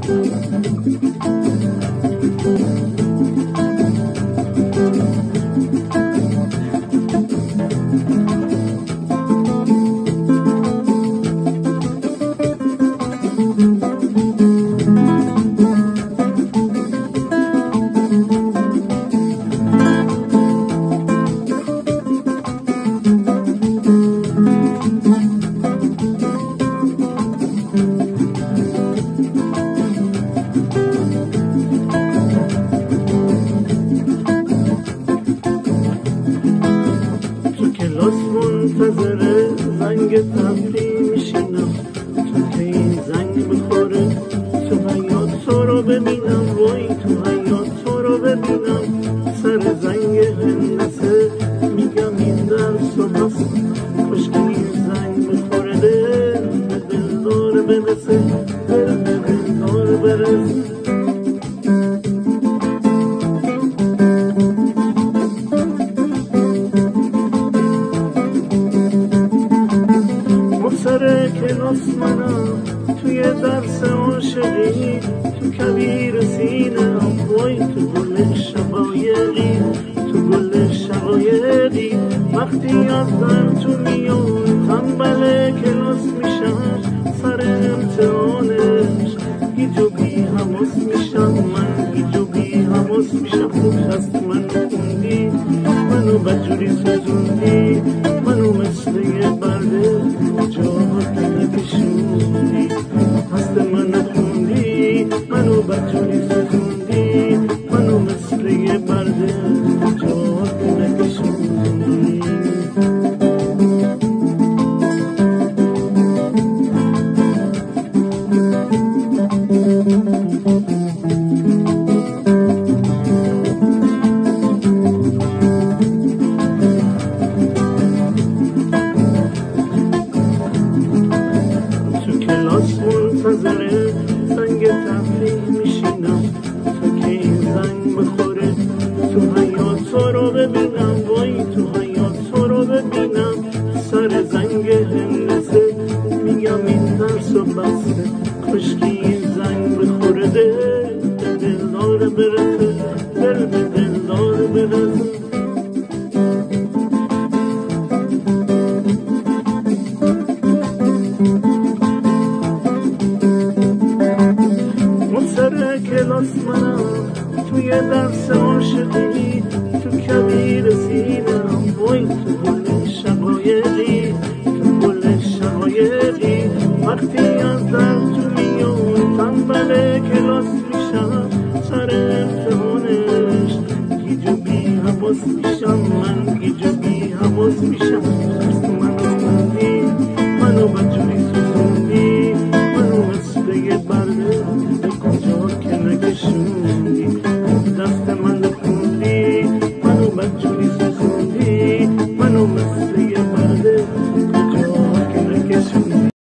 منتظر زنگ تفریح میشینم تو که این زنگ بخوره تو حیات تو رو ببینم وای تو حیات تو رو ببینم سر زنگ هندسه میگم این درس و بس کشکی این زنگ بخوره دل به دلدار برسه دل به دلدار برسه سر کلاس منم توی درس عاشقی تو کبیر سینم وای تو گل شقایقی تو گل شقایقی وقتی از در تو میام تنبل کلاس میشم سر امتحانش گیج و بی حواس میشم من گیج و بی حواس میشم خوب هست منو خوندی منو بدجوری سوزوندی منو مثل یه برده جاها که نکشوندی هست منو خوندی منو بدجوری سوزوندی منو مثل یه برده جاها که نکشوندی منتظر زنگ تفریح میشینم تا که این زنگ بخوره تو حیات تو رو ببینم وای تو حیات تو رو ببینم سر زنگ هندسه میگم این درس و بسته کشکی این زنگ بخوره دل به دلدار برسه دل به دلدار برسه سر کلاس منم توی درس عاشقی تو کبیر سینم وای تو گل شقایقی تو گل شقایقی وقتی از در تو میام تنبل کلاس میشم سر امتحانش گیج و بی حواس میشم من گیج و بی حواس میشم منو خوندی منو بدجوری سوزوندی منو مثل یه برده کجا که نکشوندی دست من خوندی منو بدجوری